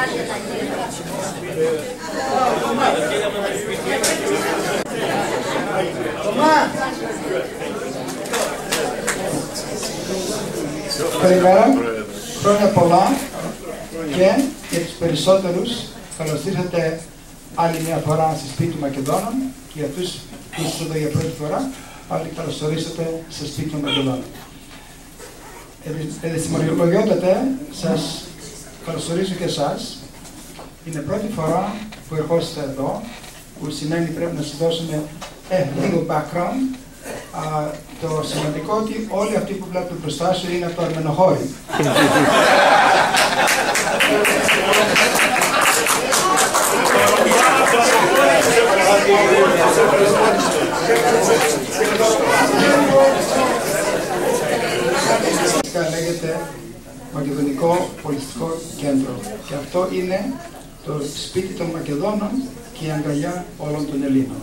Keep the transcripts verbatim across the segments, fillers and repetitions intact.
Καλημέρα, χρόνια πολλά και για τους περισσότερους καλώς ήρθατε άλλη μια φορά στη σπίτι του Μακεδόνων και για αυτούς που είστε εδώ για πρώτη φορά πάλι καλώς ορίσατε στο σπίτι του Μακεδόνων. Εδεσιμολογιότατε, σας καλωσορίζω και εσάς. Είναι πρώτη φορά που ερχόσαστε εδώ, που σημαίνει πρέπει να σας δώσουμε ε, λίγο background. Α, το σημαντικό ότι όλοι αυτοί που βλέπετε μπροστά σου είναι από το Αρμενοχώρι. Λέγεται Μακεδονικό Πολιτιστικό Κέντρο και αυτό είναι το σπίτι των Μακεδόνων και η αγκαλιά όλων των Ελλήνων.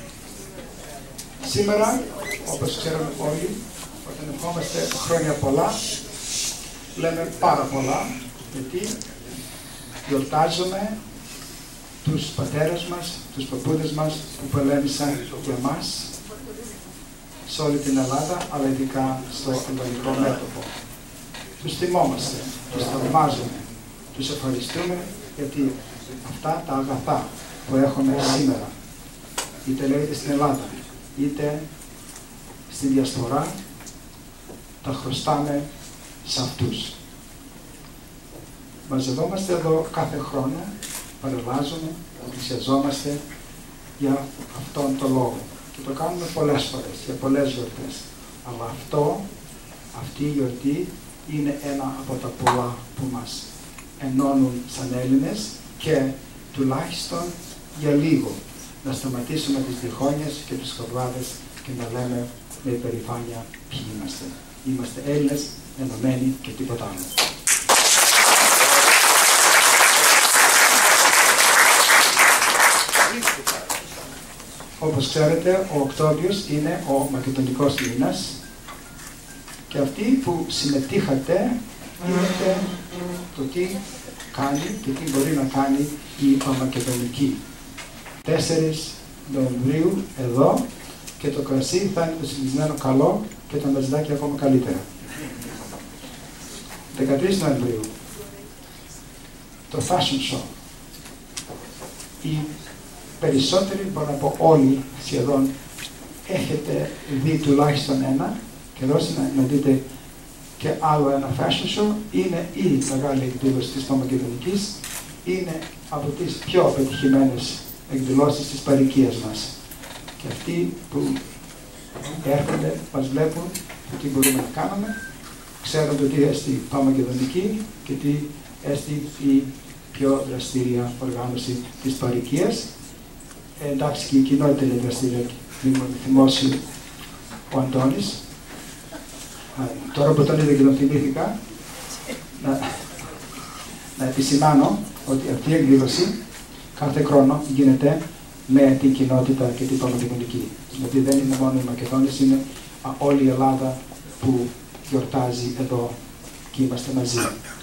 Σήμερα, όπως ξέρουμε όλοι, όταν ευχόμαστε χρόνια πολλά, λέμε πάρα πολλά, γιατί γιορτάζουμε τους πατέρες μας, τους παππούδες μας που πολέμησαν για μας σε όλη την Ελλάδα, αλλά ειδικά στο αλβανικό μέτωπο. Τους θυμόμαστε, τους θαυμάζουμε, τους ευχαριστούμε γιατί αυτά τα αγαθά που έχουμε σήμερα, είτε λέγεται στην Ελλάδα, είτε στη διασπορά, τα χρωστάμε σε αυτούς. Μαζευόμαστε εδώ κάθε χρόνο, παρελάζουμε, πλησιαζόμαστε για αυτόν τον λόγο. Και το κάνουμε πολλές φορές, για πολλές γιορτές. Αλλά αυτό, αυτή η γιορτή είναι ένα από τα πολλά που μας ενώνουν σαν Έλληνες και τουλάχιστον για λίγο να σταματήσουμε τις διχόνοιες και τις χορδάδες και να λέμε με υπερηφάνεια ποιοι είμαστε. Είμαστε Έλληνες, ενωμένοι και τίποτα άλλο. Όπως ξέρετε, ο Οκτώβριος είναι ο μακεδονικός μήνας και αυτοί που συμμετείχατε είδατε το τι κάνει και τι μπορεί να κάνει η Παμακεδονική. τέσσερις Νοεμβρίου εδώ και το κρασί θα είναι το συνηθισμένο καλό και τα μεζεδάκια ακόμα καλύτερα. δεκατρείς Νοεμβρίου το Fashion Show. Οι περισσότεροι, μπορώ να πω όλοι σχεδόν, έχετε δει τουλάχιστον ένα και δώστε να δείτε και άλλο ένα Fashion Show. Είναι η μεγάλη εκδήλωση της Παμακεδονικής, είναι από τις πιο πετυχημένες εκδηλώσεις της παροικίας μας. Και αυτοί που έρχονται, μας βλέπουν τι μπορούμε να κάνουμε, ξέρουν το τι έστει Παμακεδονική και τι έστει η πιο δραστήρια οργάνωση της παροικίας. Ε, εντάξει, και η κοινότητα είναι δραστήρια, θυμώσει ο Αντώνης. Α, τώρα που τον είδα και τον θυμήθηκα, να, να επισημάνω ότι αυτή η εκδήλωση κάθε χρόνο γίνεται με την κοινότητα και την Παμακεδονική. Δηλαδή δεν είναι μόνο οι Μακεδόνες, είναι α, όλη η Ελλάδα που γιορτάζει εδώ και είμαστε μαζί.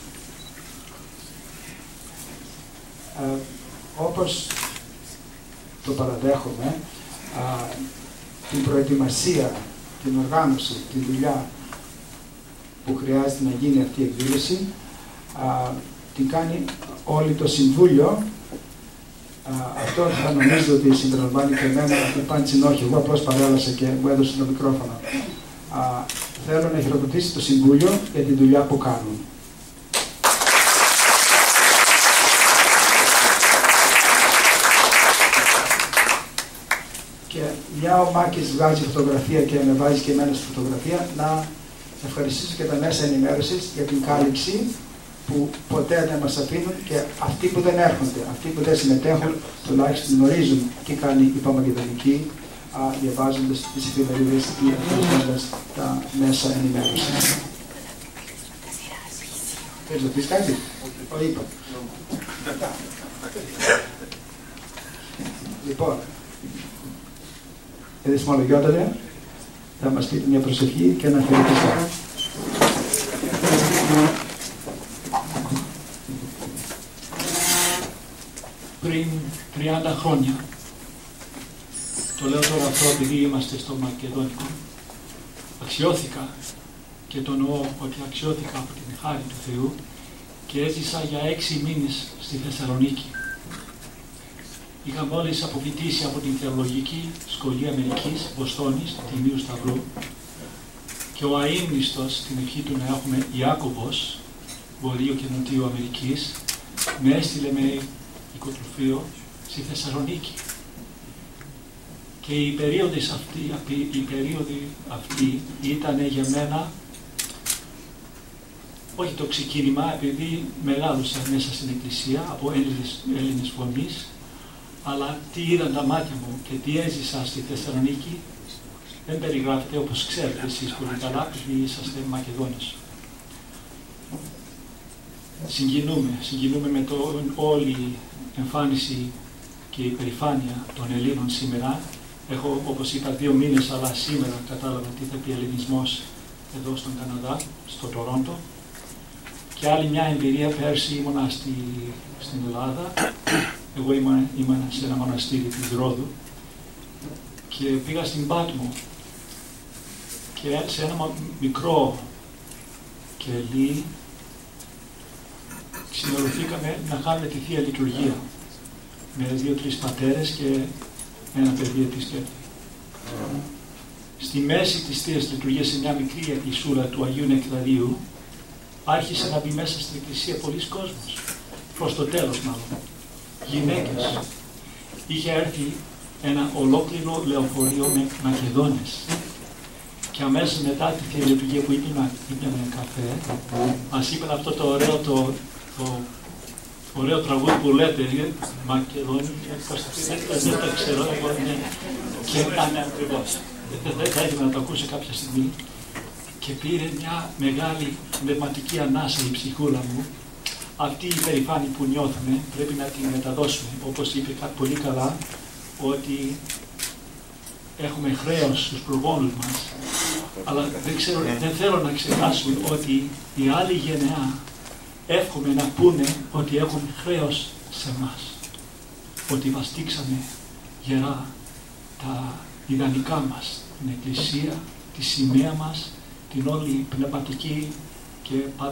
Ε, όπως το παραδέχομαι, α, την προετοιμασία, την οργάνωση, τη δουλειά που χρειάζεται να γίνει αυτή η εκδήλωση, α, την κάνει όλο το Συμβούλιο. Α, αυτό θα νομίζω ότι συμπεριλαμβάνει και εμένα, το πάντησιν όχι, εγώ απλώς παρέλασα και μου έδωσε το μικρόφωνο. Α, θέλω να χειροκροτήσει το Συμβούλιο για τη δουλειά που κάνουν. Και μια ο Μάκης βγάζει φωτογραφία και με βάζει και εμένα στη φωτογραφία, να ευχαριστήσω και τα μέσα ενημέρωσης για την κάλυψη που ποτέ δεν μας αφήνουν και αυτοί που δεν έρχονται, αυτοί που δεν συμμετέχουν, τουλάχιστον γνωρίζουν τι κάνει η Παμακεδονική, διαβάζοντας τις εφημερίδες ή ευχαριστώντας τα μέσα ενημέρωσης. Θέλεις να πεις κάτι? Το είπα. Λοιπόν, εδεσμολογιότατε, θα μας πείτε μια προσευχή και ένα χαιρετισμό. πριν τριάντα χρόνια. Το λέω τώρα αυτό επειδή είμαστε στο Μακεδόνικο. Αξιώθηκα και το εννοώ ότι αξιώθηκα από την χάρη του Θεού και έζησα για έξι μήνες στη Θεσσαλονίκη. Είχα μόλις αποφοιτήσει από την Θεολογική Σχολή Αμερικής, Βοστόνης, Τιμίου Σταυρού, και ο αείμνηστος, στην ευχή του να έχουμε Ιάκωβος, Βορείου και Νοτιού Αμερικής, με έστειλε με οικοτροφείο στη Θεσσαλονίκη. Και η περίοδοι αυτή, η περίοδοι αυτή ήταν για μένα όχι το ξεκίνημα, επειδή μεγάλωσα μέσα στην Εκκλησία από Έλληνες, Έλληνες φωνείς, αλλά τι είδαν τα μάτια μου και τι έζησα στη Θεσσαλονίκη δεν περιγράφεται, όπως ξέρετε εσείς πολύ καλά, επειδή είσαστε Μακεδόνες. Συγκινούμε, συγκινούμε με το όλη εμφάνιση και η περηφάνεια των Ελλήνων σήμερα. Έχω, όπως είπα, δύο μήνες, αλλά σήμερα κατάλαβα τι θα πει ελληνισμός εδώ στον Καναδά, στο Τορόντο. Και άλλη μια εμπειρία, πέρσι ήμουνα στη, στην Ελλάδα. Εγώ ήμουν, ήμουν σε ένα μοναστήρι της Ρόδου και πήγα στην Πάτμο και σε ένα μικρό κελί συνολωθήκαμε να κάνουμε τη Θεία Λειτουργία με δύο-τρεις πατέρες και ένα παιδί επισκέπτη. Στη μέση της Θείας Λειτουργίας, σε μια μικρή εκκλησούρα του Αγίου Νεκταρίου, άρχισε να μπει μέσα στην εκκλησία πολλοί κόσμος. Προς το τέλος μάλλον. Γυναίκες. Είχε έρθει ένα ολόκληρο λεωφορείο με Μακεδόνες. Και αμέσως μετά τη Θεία Λειτουργία που ήπιαμε καφέ, μας είπαν αυτό το ωραίο, το, το ωραίο τραγούδι που λέτε, Μακεδόνια, δεν το ξέρω, εγώ είναι, και ήταν ακριβώς. Δεν θα ήθελα να το ακούσω κάποια στιγμή. Και πήρε μια μεγάλη πνευματική ανάσα η ψυχούλα μου. Αυτή η περηφάνεια που νιώθουμε πρέπει να την μεταδώσουμε. Όπως είπε πολύ καλά, ότι έχουμε χρέος στους προγόνους μας. Αλλά δεν, ξέρω, δεν θέλω να ξεχάσουμε ότι η άλλη γενεά εύχομαι να πούνε ότι έχουν χρέος σε εμάς. Ότι βαστίξαμε γερά τα ιδανικά μας, την Εκκλησία, τη σημαία μας, την όλη πνευματική και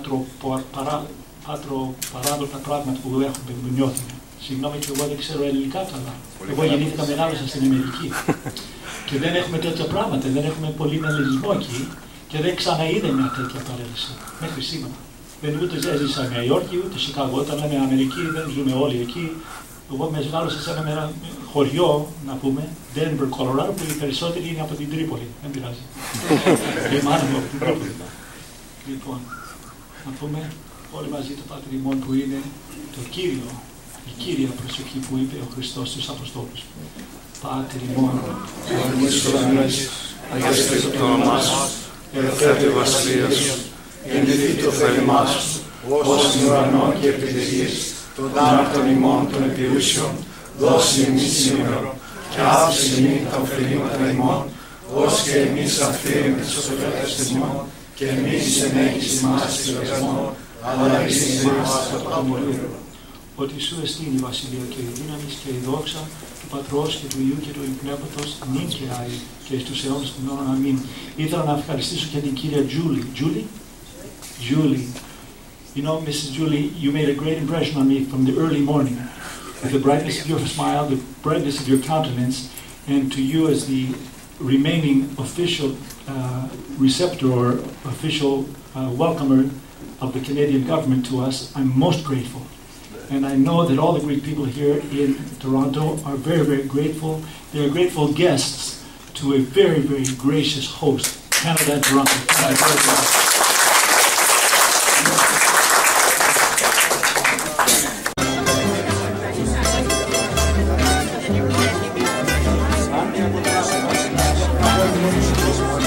πατροπαράδοτα πράγματα που έχουμε, που νιώθουμε. Συγγνώμη και εγώ δεν ξέρω ελληνικά καλά. Εγώ γεννήθηκα, μεγάλωσα στην Αμερική. Και δεν έχουμε τέτοια πράγματα, δεν έχουμε πολύ ελληνισμό εκεί και δεν ξαναείδε μια τέτοια παρέλυση μέχρι σήμερα. Δεν ούτε έζησα Νέα Υόρκη ούτε Σικάγο. Όταν λέμε Αμερική, δεν ζούμε όλοι εκεί. Εγώ μεγάλωσα σε ένα χωριό, να πούμε, Denver, Colorado, που οι περισσότεροι είναι από την Τρίπολη. Δεν πειράζει. Και μάνα μου από την Τρίπολη. Λοιπόν, να πούμε όλοι μαζί το Πάτερ ημών που είναι το Κύριο, η κύρια προσοχή που είπε ο Χριστός στους Αποστόλους. Πάτερ ημών, που εις τους ουρανούς, αγιαστήτω το όνομά σου, ελθέτω η βασιλεία σου, γεννηθήτω το θέλημά σου, ως στην ουρανό και επί της γης, τον άρτον ημών των επιούσιων, δώσει εμείς σήμερα, και άφησε εμείς τα οφειλήματα ημών, ως και εμείς αφήνουμε τους οφειλέτες ημών, και εμείς ενέχεις ημάς εις λογασμόν, αλλά εις ημάς από το αμολύρο. Ότι σου εστίν η βασιλεία και η δύναμη και η δόξα του Πατρός και του Υιού και του Αγίου Πνεύματος, νυν και άη και εις τους αιώνες των αιώνων. Αμήν. Ήθελα να ευχαριστήσω και την κυρία Julie. Julie? Julie. You know, Missus Julie, you made a great impression on me from the early morning. With the brightness of your smile, the brightness of your countenance, and to you as the remaining official uh, receptor or official uh, welcomer of the Canadian government to us, I'm most grateful. And I know that all the Greek people here in Toronto are very, very grateful. They are grateful guests to a very, very gracious host, Canada and Toronto. Thank you very much. Thank you.